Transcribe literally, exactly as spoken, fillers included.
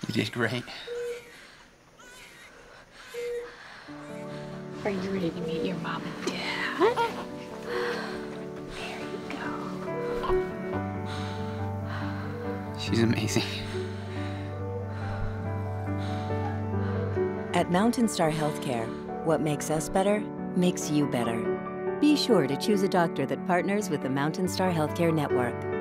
You did great. Are you ready to meet your mom and dad? There you go. She's amazing. At MountainStar Healthcare, what makes us better makes you better. Be sure to choose a doctor that partners with the MountainStar Healthcare Network.